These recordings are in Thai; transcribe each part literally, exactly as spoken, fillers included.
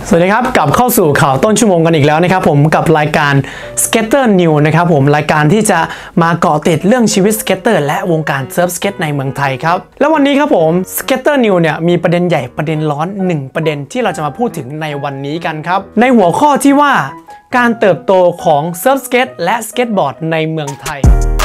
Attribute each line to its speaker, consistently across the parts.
Speaker 1: สวัสดีครับกลับเข้าสู่ข่าวต้นชั่วโมงกันอีกแล้วนะครับผมกับรายการ Skater New นะครับผมรายการที่จะมาเกาะติดเรื่องชีวิตสเก็ตเตอร์และวงการเซิร์ฟสเก็ตในเมืองไทยครับแล้ววันนี้ครับผม Skater New เนี่ยมีประเด็นใหญ่ประเด็นร้อนหนึ่งประเด็นที่เราจะมาพูดถึงในวันนี้กันครับในหัวข้อที่ว่าการเติบโตของเซิร์ฟสเก็ตและสเก็ตบอร์ดในเมืองไทย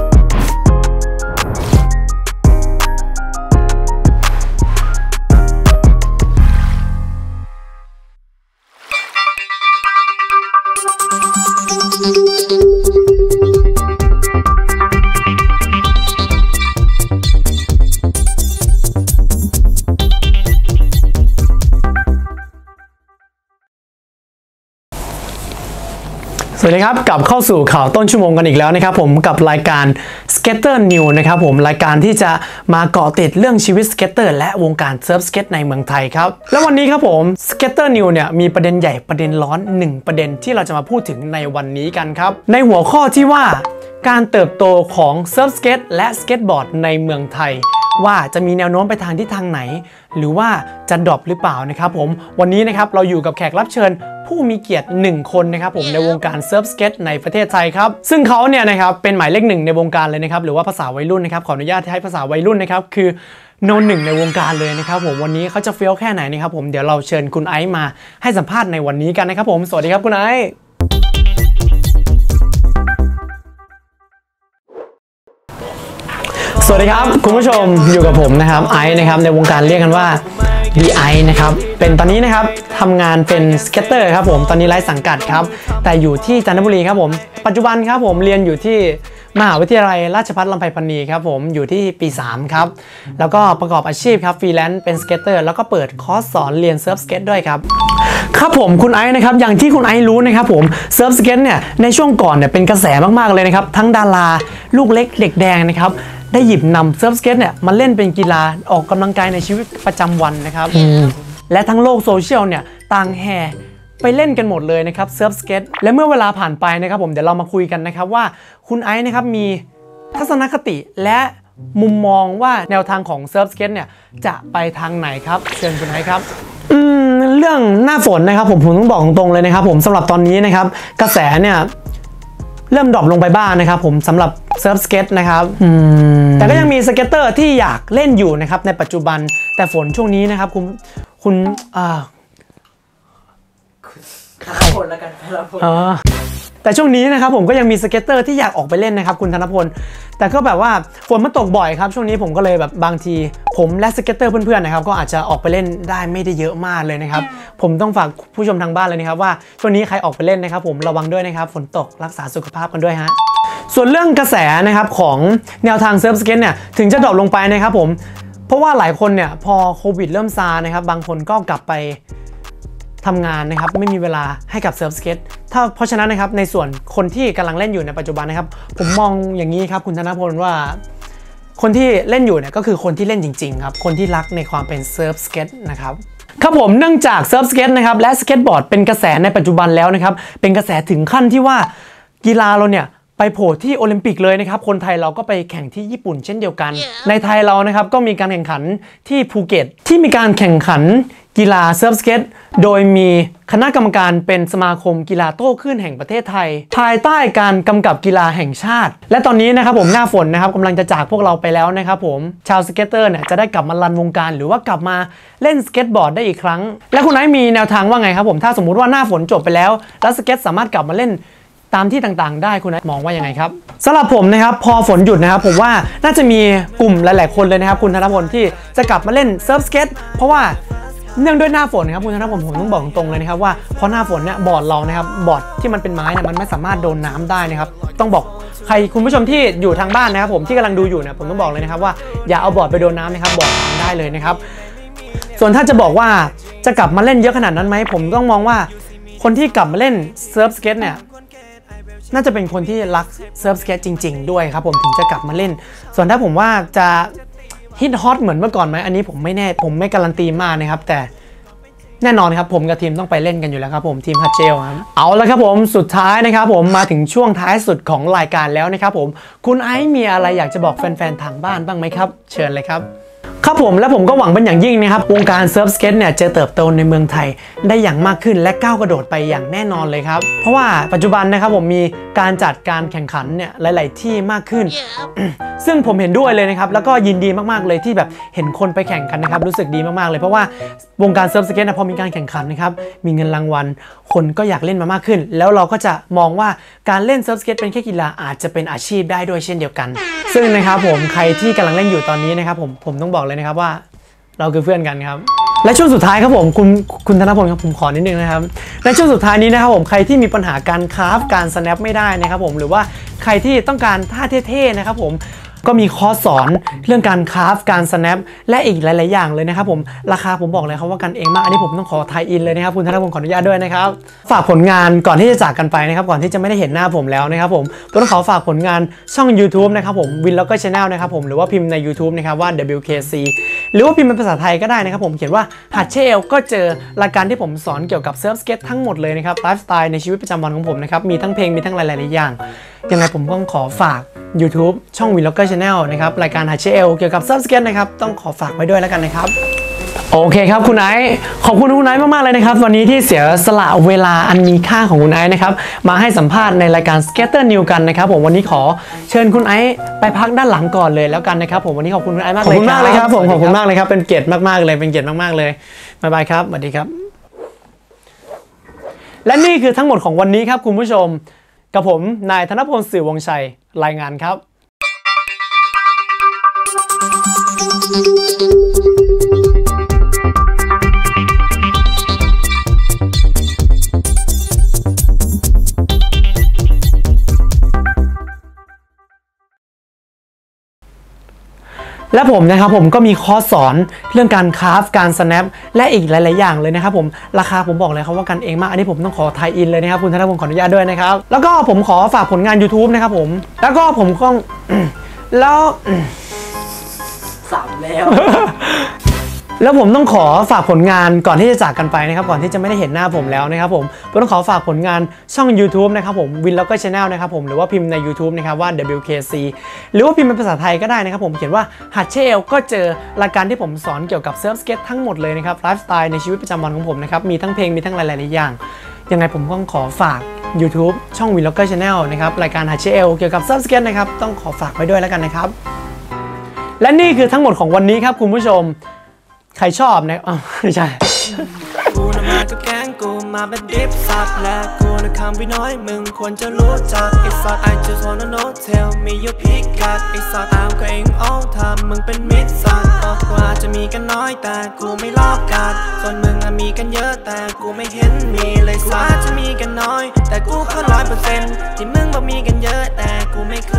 Speaker 1: สวัสดีครับกลับเข้าสู่ข่าวต้นชั่วโมงกันอีกแล้วนะครับผมกับรายการ Skater New นะครับผมรายการที่จะมาเกาะติดเรื่องชีวิตสเก็ตเตอร์และวงการเซิร์ฟสเก็ตในเมืองไทยครับแล้ววันนี้ครับผม Skater New เนี่ยมีประเด็นใหญ่ประเด็นร้อนหนึ่งประเด็นที่เราจะมาพูดถึงในวันนี้กันครับในหัวข้อที่ว่าการเติบโตของเซิร์ฟสเก็ตและสเก็ตบอร์ดในเมืองไทยว่าจะมีแนวโน้มไปทางทิศทางไหนหรือว่าจะดรอปหรือเปล่านะครับผมวันนี้นะครับเราอยู่กับแขกรับเชิญผู้มีเกียรติหนึ่งคนนะครับผมในวงการเซิร์ฟสเก็ตในประเทศไทยครับซึ่งเขาเนี่ยนะครับเป็นหมายเลขหนึ่งในวงการเลยนะครับหรือว่าภาษาวัยรุ่นนะครับขออนุญาตให้ภาษาวัยรุ่นนะครับคือโนหนึ่งในวงการเลยนะครับผมวันนี้เขาจะเฟี้ยวแค่ไหนนะครับผมเดี๋ยวเราเชิญคุณไอซ์มาให้สัมภาษณ์ในวันนี้กันนะครับผมสวัสดีครับคุณไอซ์สวัสดีครับคุณผู้ชมอยู่กับผมนะครับไอซ์นะครับในวงการเรียกกันว่า ดี ไอ นะครับเป็นตอนนี้นะครับทำงานเป็นสเก็ตเตอร์ครับผมตอนนี้ไร้สังกัดครับแต่อยู่ที่จันทบุรีครับผมปัจจุบันครับผมเรียนอยู่ที่มหาวิทยาลัยราชภัฏลำไพพรรณีครับผมอยู่ที่ปีสามครับแล้วก็ประกอบอาชีพครับฟรีแลนซ์เป็นสเก็ตเตอร์แล้วก็เปิดคอร์สสอนเรียนเซิร์ฟสเก็ตด้วยครับครับผมคุณไอซ์นะครับอย่างที่คุณไอซ์รู้นะครับผมเซิร์ฟสเก็ตเนี่ยในช่วงก่อนเนี่ยเป็นกระแสมากๆเลยนะครับทั้งดาราลูกเล็กเด็กแดงนะครับได้หยิบนำเซิร์ฟสเก็ตเนี่ยมาเล่นเป็นกีฬาออกกำลังกายในชีวิตประจำวันนะครับและทั้งโลกโซเชียลเนี่ยต่างแห่ไปเล่นกันหมดเลยนะครับเซิร์ฟสเก็ตและเมื่อเวลาผ่านไปนะครับผมเดี๋ยวเรามาคุยกันนะครับว่าคุณไอซ์นะครับมีทัศนคติและมุมมองว่าแนวทางของเซิร์ฟสเก็ตเนี่ยจะไปทางไหนครับเชิญคุณไอซ์ครับอืมเรื่องหน้าฝนนะครับผมผมต้องบอกตรงๆเลยนะครับผมสำหรับตอนนี้นะครับกระแสเนี่ยเริ่มดรอปลงไปบ้างนะครับผมสำหรับเซิร์ฟสเก็ตนะครับแต่ก็ยังมีสเก็ตเตอร์ที่อยากเล่นอยู่นะครับในปัจจุบันแต่ฝนช่วงนี้นะครับคุณคุณอ่าธนพลแล้วกันธนพลแต่ช่วงนี้นะครับผมก็ยังมีสเก็ตเตอร์ที่อยากออกไปเล่นนะครับคุณธนพลแต่ก็แบบว่าฝนมันตกบ่อยครับช่วงนี้ผมก็เลยแบบบางทีผมและสเก็ตเตอร์เพื่อนๆนะครับก็อาจจะออกไปเล่นได้ไม่ได้เยอะมากเลยนะครับผมต้องฝากผู้ชมทางบ้านเลยนะครับว่าช่วงนี้ใครออกไปเล่นนะครับผมระวังด้วยนะครับฝนตกรักษาสุขภาพกันด้วยฮะส่วนเรื่องกระแสนะครับของแนวทางเซิร์ฟสเก็ตเนี่ยถึงจะดรอปลงไปนะครับผมเพราะว่าหลายคนเนี่ยพอโควิดเริ่มซานะครับบางคนก็กลับไปทำงานนะครับไม่มีเวลาให้กับเซิร์ฟสเก็ตถ้าเพราะฉะนั้นนะครับในส่วนคนที่กำลังเล่นอยู่ในปัจจุบันนะครับผมมองอย่างนี้ครับคุณธนพลว่าคนที่เล่นอยู่เนี่ยก็คือคนที่เล่นจริงๆครับคนที่รักในความเป็นเซิร์ฟสเก็ตนะครับครับผมเนื่องจากเซิร์ฟสเก็ตนะครับและสเก็ตบอร์ดเป็นกระแสในปัจจุบันแล้วนะครับเป็นกระแสถึงขั้นที่ว่ากีฬาเราเนี่ยไปโผล่ที่โอลิมปิกเลยนะครับคนไทยเราก็ไปแข่งที่ญี่ปุ่นเช่นเดียวกัน yeah. ในไทยเรานะครับก็มีการแข่งขันที่ภูเก็ตที่มีการแข่งขันกีฬาเซิร์ฟสเก็ตโดยมีคณะกรรมการเป็นสมาคมกีฬาโต้คลื่นแห่งประเทศไทยภายใต้การกำกับกีฬาแห่งชาติและตอนนี้นะครับผมหน้าฝนนะครับกำลังจะจากพวกเราไปแล้วนะครับผมชาวสเก็ตเตอร์เนี่ยจะได้กลับมารันวงการหรือว่ากลับมาเล่นสเก็ตบอร์ดได้อีกครั้งและคุณไอซ์มีแนวทางว่าไงครับผมถ้าสมมุติว่าหน้าฝนจบไปแล้วแล้วสเก็ตสามารถกลับมาเล่นตามที่ต่างๆได้คุณไอซ์มองว่ายังไงครับสำหรับผมนะครับพอฝนหยุดนะครับผมว่าน่าจะมีกลุ่มหลายๆคนเลยนะครับคุณธนพลที่จะกลับมาเล่นเซิร์ฟสเก็ตเพราะว่าเนื่องด้วยหน้าฝนนะครับคุณธนพลผมต้องบอกตรงๆเลยนะครับว่าเพราะหน้าฝนเนี่ยบอร์ดเรานะครับบอร์ดที่มันเป็นไม้เนี่ยมันไม่สามารถโดนน้ำได้นะครับต้องบอกใครคุณผู้ชมที่อยู่ทางบ้านนะครับผมที่กำลังดูอยู่เนี่ยผมต้องบอกเลยนะครับว่าอย่าเอาบอร์ดไปโดนน้ำนะครับบอร์ดทำได้เลยนะครับส่วนถ้าจะบอกว่าจะกลับมาเล่นเยอะขนาดนั้นไหมผมต้องมองว่าคนที่กลับมาเล่นเซิร์ฟสเก็ตเนี่ยน่าจะเป็นคนที่รักเซิร์ฟสเก็ตจริงๆด้วยครับผมถึงจะกลับมาเล่นส่วนถ้าผมว่าจะฮิตฮอตเหมือนเมื่อก่อนไหมอันนี้ผมไม่แน่ผมไม่การันตีมากนะครับแต่แน่นอนครับผมกับทีมต้องไปเล่นกันอยู่แล้วครับผมทีมฮัตเจลครับเอาละครับผมสุดท้ายนะครับผมมาถึงช่วงท้ายสุดของรายการแล้วนะครับผมคุณไอซ์มีอะไรอยากจะบอกแฟนๆทางบ้านบ้างไหมครับเชิญเลยครับครับผมและผมก็หวังเป็นอย่างยิ่งนะครับวงการเซิร์ฟสเก็ตเนี่ยจะเติบโตในเมืองไทยได้อย่างมากขึ้นและก้าวกระโดดไปอย่างแน่นอนเลยครับเพราะว่าปัจจุบันนะครับผมมีการจัดการแข่งขันเนี่ยหลายๆที่มากขึ้น ซึ่งผมเห็นด้วยเลยนะครับแล้วก็ยินดีมากๆเลยที่แบบเห็นคนไปแข่งกันนะครับรู้สึกดีมากๆเลยเพราะว่าวงการเซิร์ฟสเก็ตนะพอมีการแข่งขันนะครับมีเงินรางวัลคนก็อยากเล่นมามากขึ้นแล้วเราก็จะมองว่าการเล่นเซิร์ฟสเก็ตเป็นแค่กีฬาอาจจะเป็นอาชีพได้ด้วยเช่นเดียวกันซึ่งนะครับผมใครที่กำลังเล่นอยู่ตอนนี้นะครับผมผมต้องบอกเลยนะครับว่าเราคือเพื่อนกันครับและช่วงสุดท้ายครับผมคุณคุณธนพลครับผมขอนิดนึงนะครับในช่วงสุดท้ายนี้นะครับผมใครที่มีปัญหาการคราฟการสแนปไม่ได้นะครับผมหรือว่าใครที่ต้องการท่าเท่ๆนะครับผมก็มีคอร์สสอนเรื่องการคราฟการสแนปและอีกหลายๆอย่างเลยนะครับผมราคาผมบอกเลยครับว่ากันเองมากอันนี้ผมต้องขอไทยอินเลยนะครับคุณธนพลขออนุญาตด้วยนะครับฝากผลงานก่อนที่จะจากกันไปนะครับก่อนที่จะไม่ได้เห็นหน้าผมแล้วนะครับผมต้องขอฝากผลงานช่อง YouTube นะครับผมวินล็อกเกอร์ชาแนลนะครับผมหรือว่าพิมพ์ใน YouTube นะครับว่า ดับเบิลยู เค ซี หรือว่าพิมพ์เป็นภาษาไทยก็ได้นะครับผมเขียนว่าหัดเชลก็เจอรายการที่ผมสอนเกี่ยวกับเซิร์ฟสเก็ตทั้งหมดเลยนะครับไลฟ์สไตล์ในชีวิตประจำวันของผมนะครับมีทั้งเพลงมีทั้งหลายๆอย่างยังไงผมต้องขอฝาก YouTube ช่อง วินล็อกเกอร์ชาแนล นะครับรายการหัดเชลเกี่ยวกับเซิร์ฟสเก็ตนะครับต้องขอฝากไว้ด้วยแล้วกันนะครับโอเคครับคุณไอซ์ขอบคุณคุณไอซ์มากๆเลยนะครับวันนี้ที่เสียสละเวลาอันมีค่าของคุณไอซ์นะครับมาให้สัมภาษณ์ในรายการ Skater News กันนะครับผมวันนี้ขอเชิญคุณไอซ์ไปพักด้านหลังก่อนเลยแล้วกันนะครับผมวันนี้ขอบคุณคุณไอซ์มากเลยขอบคุณมากเลยครับผมขอบคุณมากเลยครับเป็นเกียรติมากๆเลยเป็นเกียรติมากๆเลยบ๊ายบายครับสวัสดีครับและนี่คือทั้งหมดของวันนี้ครับคุณผู้ชมกับผมนายธนพล สื่อวงชัยรายงานครับและผมนะครับผมก็มีคอร์สสอนเรื่องการคราฟการสแนปและอีกหลายๆอย่างเลยนะครับผมราคาผมบอกเลยครับว่ากันเองมากอันนี้ผมต้องขอไทยอินเลยนะครับคุณธนพลขออนุญาตด้วยนะครับแล้วก็ผมขอฝากผลงาน YouTube นะครับผมแล้วก็ผมก็แล้วสามแล้วแล้วผมต้องขอฝากผลงานก่อนที่จะจากกันไปนะครับก่อนที่จะไม่ได้เห็นหน้าผมแล้วนะครับผมผมต้องขอฝากผลงานช่อง YouTube นะครับผมวินล็อกเกอร์ชาแนลนะครับผมหรือว่าพิมพ์ใน YouTube นะครับว่า ดับเบิลยู เค ซี หรือว่าพิมพ์เป็นภาษาไทยก็ได้นะครับผมเขียนว่าหัดเชลก็เจอรายการที่ผมสอนเกี่ยวกับเซิร์ฟสเก็ตทั้งหมดเลยนะครับไลฟ์สไตล์ในชีวิตประจำวันของผมนะครับมีทั้งเพลงมีทั้งหลายๆอย่างยังไงผมต้องขอฝาก YouTube ช่องวินล็อกเกอร์ชาแนลนะครับรายการหัดเชลเกี่ยวกับเซิร์ฟสเก็ตนะครับต้องขอฝากไว้ด้วยแล้วกันนะครับและนี่คือทั้งหมดของวันนี้ครับคุณผู้ชมใครชอบนะอ๋อไม่ใช่กูน่ะมากับแก๊งกูมาเป็นดิฟซับและกูน่ะคำพี่น้อยมึงควรจะรู้จักไอ้สัตว์ I just wanna know tell me your pick-up ไอ้สัตว์ตามก็เองเอาทำมึงเป็นมิตรสัตว์บอกว่าจะมีกันน้อยแต่กูไม่ลอกกันส่วนมึงมีกันเยอะแต่กูไม่เห็นมีเลยสัตว์จะมีกันน้อยแต่กูขอร้อยเปอร์เซ็นต์ที่มึงบอกมีกันเยอะแต่กูไม่เค